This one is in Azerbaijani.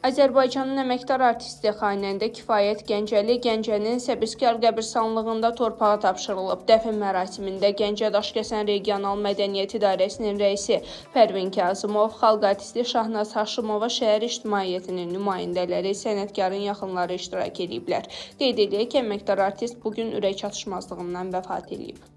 Azərbaycanın əməkdar artisti, xanəndə Kifayət Gəncəli Gəncənin Səbiskar qəbirstanlığında torpağa tapşırılıb. Dəfn mərasimində Gəncə Daşkəsən Regional Mədəniyyət İdarəsinin rəisi Pərvin Kazımov, xalq artisti Şahnaz Haşimova, şəhər ictimaiyyətinin nümayəndələri, sənətkarın yaxınları iştirak ediblər. Qeyd edək ki, əməkdar artist bugün ürək çatışmazlığından vəfat edib.